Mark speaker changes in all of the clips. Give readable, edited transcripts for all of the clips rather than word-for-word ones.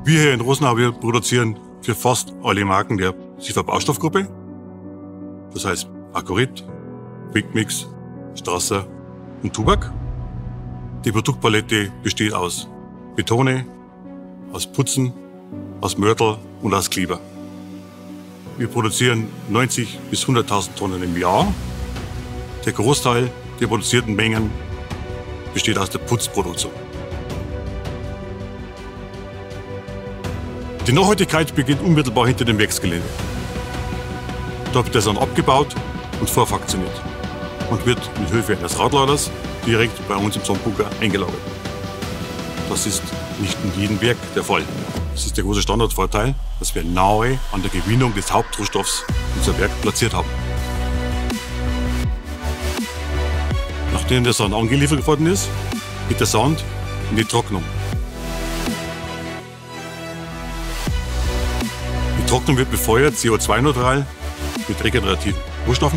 Speaker 1: Wir hier in Rosenau, wir produzieren für fast alle Marken der SIFA Baustoffgruppe. Das heißt Akorit, Quickmix, Strasser und Tubac. Die Produktpalette besteht aus Betone, aus Putzen, aus Mörtel und aus Kleber. Wir produzieren 90.000 bis 100.000 Tonnen im Jahr. Der Großteil der produzierten Mengen besteht aus der Putzproduktion. Die Nachhaltigkeit beginnt unmittelbar hinter dem Werksgelände. Da wird der Sand abgebaut und vorfraktioniert und wird mit Hilfe eines Radladers direkt bei uns im Sandbunker eingelagert. Das ist nicht in jedem Werk der Fall. Das ist der große Standardvorteil, dass wir nahe an der Gewinnung des Hauptrohstoffs unser Werk platziert haben. Nachdem der Sand angeliefert worden ist, geht der Sand in die Trocknung. Die Trocknung wird befeuert, CO2-neutral, mit regenerativen Rohstoffen.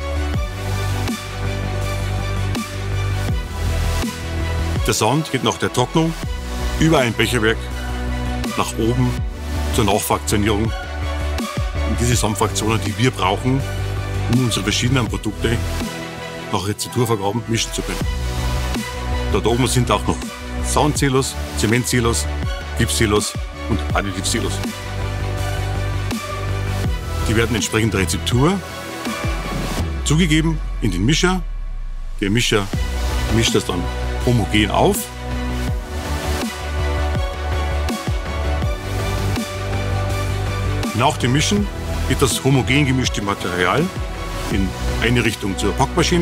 Speaker 1: Der Sand geht nach der Trocknung über ein Becherwerk nach oben zur Nachfraktionierung. Und diese Sandfraktionen, die wir brauchen, um unsere verschiedenen Produkte nach Rezepturvergaben mischen zu können. Dort oben sind auch noch Sandsilos, Zementsilos, Gipssilos und Additivsilos. Die werden entsprechend der Rezeptur zugegeben in den Mischer. Der Mischer mischt das dann homogen auf. Nach dem Mischen geht das homogen gemischte Material in eine Richtung zur Packmaschine.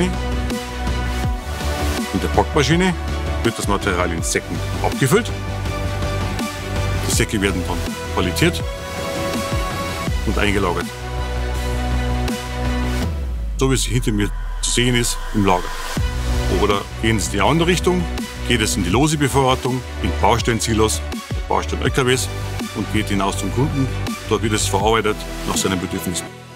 Speaker 1: In der Packmaschine wird das Material in Säcken abgefüllt. Die Säcke werden dann palettiert und eingelagert. So wie es hinter mir zu sehen ist im Lager. Oder gehen Sie in die andere Richtung, geht es in die lose Bevorratung, in Baustellensilos, Baustellen-LKWs und geht hinaus zum Kunden. Dort wird es verarbeitet nach seinen Bedürfnissen.